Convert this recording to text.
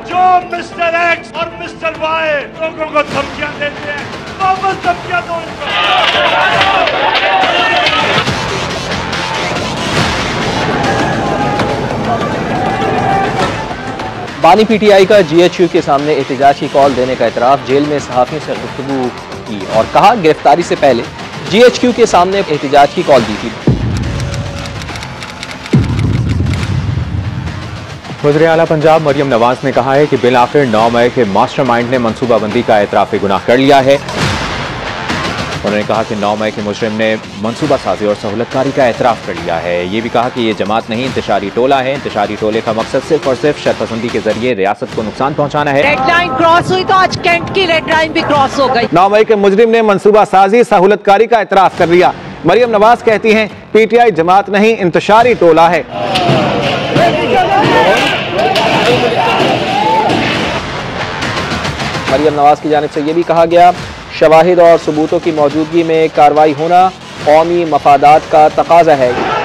जो mister X और mister Y लोगों को धमकियां देते हैं, वापस धमकियां दो बानी पीटीआई का जीएचक्यू के सामने एहतजाज की कॉल देने का एतराफ़, जेल में सहाफ़ियों से गुफ्तगू की और कहा गिरफ्तारी से पहले जीएचक्यू के सामने एहतजाज की कॉल दी थी। वज़ीर आला पंजाब मरियम नवाज ने कहा है कि बिल आखिर 9 मई के मास्टरमाइंड ने मनसूबाबंदी का एतराफ़ गुनाह कर लिया है। उन्होंने कहा कि 9 मई के मुजरिम ने मनसूबा साजी और सहूलतकारी का एतराफ़ कर लिया है। ये भी कहा कि ये जमात नहीं इंतशारी टोला है। इंतशारी टोले का मकसद सिर्फ और सिर्फ शरपसंदी के जरिए रियासत को नुकसान पहुँचाना है। रेड लाइन क्रॉस हुई तो आज कैंट की रेड लाइन भी क्रॉस हो गई। 9 मई के मुजरिम ने मनसूबा साजी सहूलतकारी का एतराफ़ कर लिया। मरियम नवाज कहती हैं पीटीआई जमात नहीं इंतशारी टोला है। मरियम नवाज की जानिब से यह भी कहा गया शवाहिद और सबूतों की मौजूदगी में कार्रवाई होना कौमी मफादात का तकाजा है।